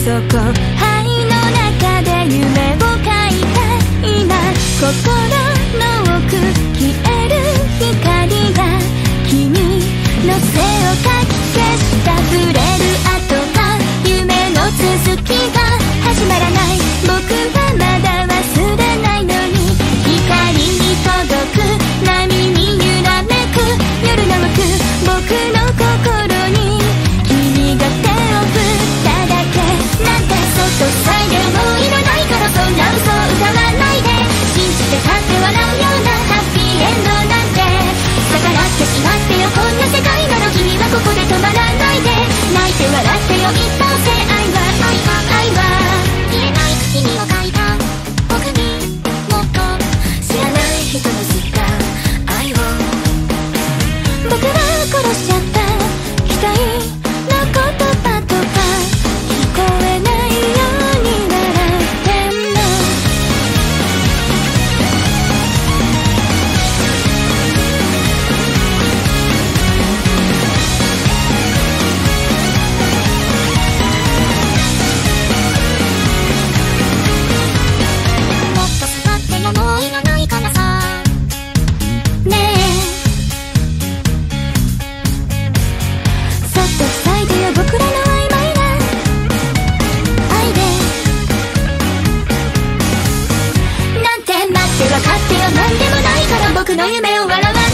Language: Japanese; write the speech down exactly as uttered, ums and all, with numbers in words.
そこ灰の中で夢を描いた今心の奥消える光が君の背をかき消した触れる跡が夢の続きが始まらない僕はまだ忘れないのに光に届く波に揺らめく夜の奥僕の心に君が手を振っただけなんてそっとさえでもういらないからそんな嘘を歌わないで信じて立って笑うようなハッピーエンドなんて逆らってしまってよこんな世界なの君はここで止まらないで泣いて笑ってよ一等星愛は愛は愛は言えない君を描いた僕にもっと知らない人の知った愛を僕は殺しちゃった期待の言葉とか聞こえないように笑ってんのもっと座ってよもういらないからさねえそっと塞いでよ僕らの曖昧な愛でなんて待って分かってよなんでもないから僕の夢を笑わ